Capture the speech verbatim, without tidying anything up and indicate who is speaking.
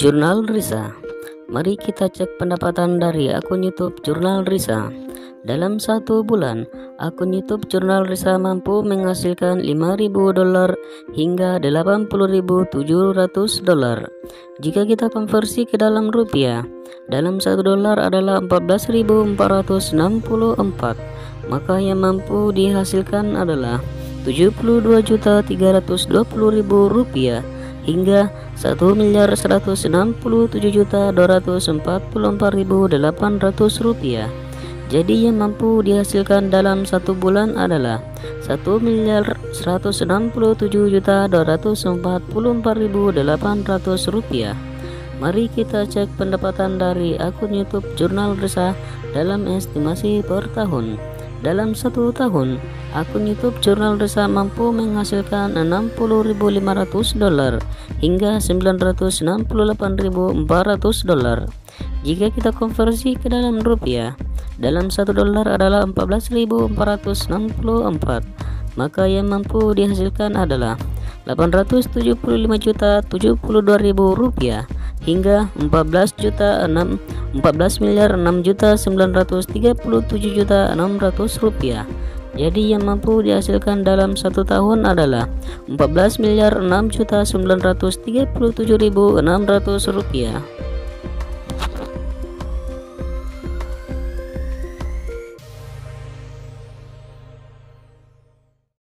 Speaker 1: Jurnal Risa. Mari kita cek pendapatan dari akun YouTube Jurnal Risa. Dalam satu bulan, akun YouTube Jurnal Risa mampu menghasilkan lima ribu dolar hingga delapan puluh ribu tujuh ratus dolar. Jika kita konversi ke dalam rupiah, dalam satu dolar adalah empat belas ribu empat ratus enam puluh empat, maka yang mampu dihasilkan adalah tujuh puluh dua juta tiga ratus dua puluh ribu rupiah hingga satu miliar seratus enam puluh tujuh juta dua ratus empat puluh empat ribu delapan ratus rupiah. Jadi yang mampu dihasilkan dalam satu bulan adalah satu miliar seratus enam puluh tujuh juta dua ratus empat puluh empat ribu delapan ratus rupiah. Mari kita cek pendapatan dari akun YouTube Jurnal Risa dalam estimasi per tahun. Dalam satu tahun, akun YouTube Jurnal Risa mampu menghasilkan enam puluh ribu lima ratus dolar hingga sembilan ratus enam puluh delapan ribu empat ratus dolar. Jika kita konversi ke dalam rupiah, dalam satu dolar adalah empat belas ribu empat ratus enam puluh empat, maka yang mampu dihasilkan adalah delapan ratus tujuh puluh lima juta tujuh puluh dua ribu rupiah hingga empat belas juta enam empat belas miliar enam juta sembilan ratus tiga puluh tujuh juta enam ratus rupiah. Jadi yang mampu dihasilkan dalam satu tahun adalah empat belas miliar enam juta sembilan ratus tiga puluh tujuh ribu enam ratus rupiah.